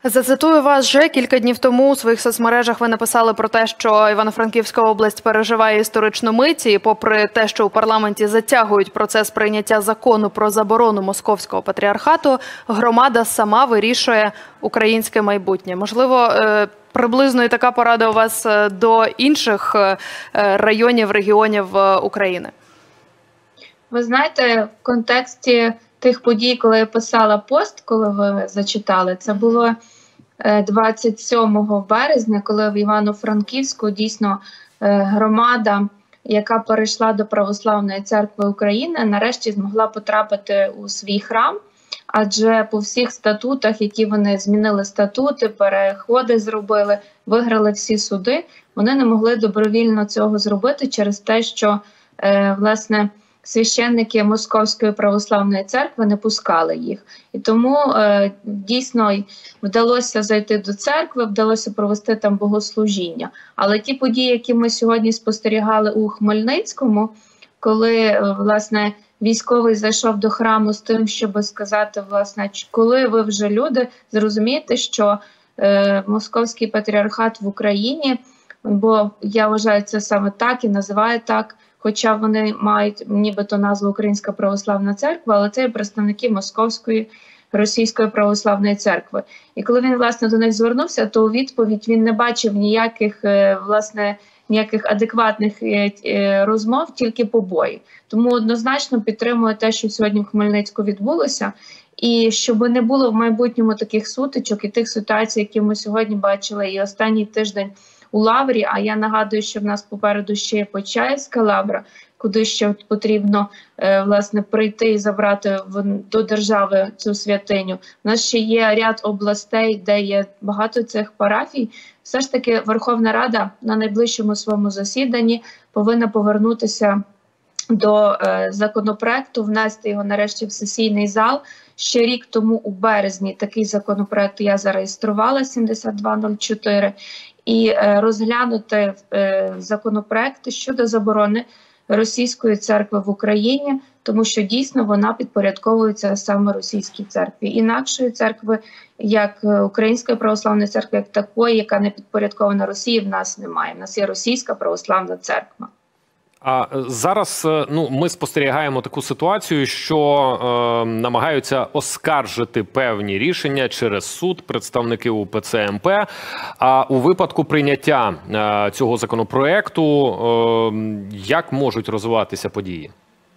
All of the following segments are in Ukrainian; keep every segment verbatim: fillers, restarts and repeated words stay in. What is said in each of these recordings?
Зацитую вас, вже кілька днів тому у своїх соцмережах ви написали про те, що Івано-Франківська область переживає історичну мить, і попри те, що у парламенті затягують процес прийняття закону про заборону московського патріархату, громада сама вирішує українське майбутнє. Можливо, приблизно і така порада у вас до інших районів, регіонів України? Ви знаєте, в контексті тих подій, коли я писала пост, коли ви зачитали, це було двадцять сьомого березня, коли в Івано-Франківську дійсно громада, яка перейшла до Православної церкви України, нарешті змогла потрапити у свій храм, адже по всіх статутах, які вони змінили статути, переходи зробили, виграли всі суди, вони не могли добровільно цього зробити через те, що, власне, священники Московської православної церкви не пускали їх. І тому е, дійсно вдалося зайти до церкви, вдалося провести там богослужіння. Але ті події, які ми сьогодні спостерігали у Хмельницькому, коли, е, власне, військовий зайшов до храму з тим, щоб сказати, власне, коли ви вже люди, зрозумієте, що е, Московський патріархат в Україні, бо я вважаю, це саме так і називаю так, хоча вони мають нібито назву Українська православна церква, але це є представники Московської Російської православної церкви. І коли він, власне, до них звернувся, то у відповідь він не бачив ніяких, власне, ніяких адекватних розмов, тільки побої. Тому однозначно підтримую те, що сьогодні в Хмельницьку відбулося, і щоб не було в майбутньому таких сутичок і тих ситуацій, які ми сьогодні бачили і останній тиждень у Лаврі, а я нагадую, що в нас попереду ще є Почаївська Лавра, куди ще потрібно е, власне прийти і забрати в, до держави цю святиню. У нас ще є ряд областей, де є багато цих парафій. Все ж таки Верховна Рада на найближчому своєму засіданні повинна повернутися до е, законопроекту, внести його нарешті в сесійний зал. Ще рік тому у березні такий законопроект я зареєструвала, сімдесят два нуль чотири, і е, розглянути е, законопроекти щодо заборони російської церкви в Україні, тому що дійсно вона підпорядковується саме російській церкві. Інакшої церкви, як Української православної церкви, як такої, яка не підпорядкована Росії, в нас немає. В нас є Російська православна церква. А зараз ну, ми спостерігаємо таку ситуацію, що е, намагаються оскаржити певні рішення через суд представники УПЦ МП. А у випадку прийняття е, цього законопроекту, е, як можуть розвиватися події?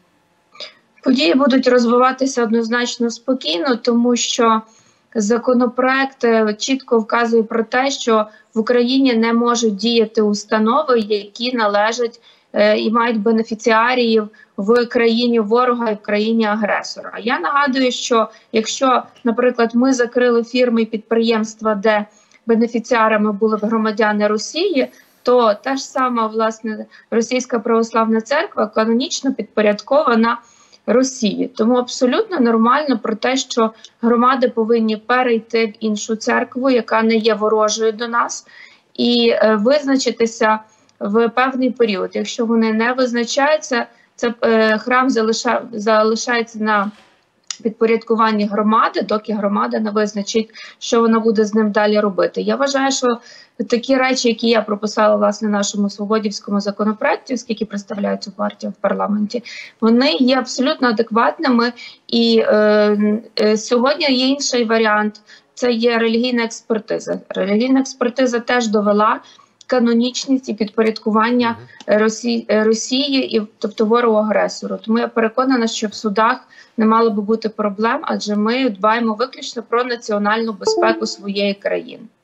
Події будуть розвиватися однозначно спокійно, тому що законопроект чітко вказує про те, що в Україні не можуть діяти установи, які належать і мають бенефіціаріїв в країні ворога і в країні агресора. Я нагадую, що якщо, наприклад, ми закрили фірми і підприємства, де бенефіціарами були б громадяни Росії, то та ж сама, власне, Російська православна церква канонічно підпорядкована Росії. Тому абсолютно нормально про те, що громади повинні перейти в іншу церкву, яка не є ворожою до нас, і е, визначитися в певний період. Якщо вони не визначаються, це е, храм залиша, залишається на підпорядкуванні громади, доки громада не визначить, що вона буде з ним далі робити. Я вважаю, що такі речі, які я прописала власне в нашому свободівському законопроекті, оскільки представляю цю партію в парламенті, вони є абсолютно адекватними. І е, е, сьогодні є інший варіант – це є релігійна експертиза. Релігійна експертиза теж довела канонічність і підпорядкування Росії, Росії і, тобто, ворогу-агресору. Тому я переконана, що в судах не мало би бути проблем, адже ми дбаємо виключно про національну безпеку своєї країни.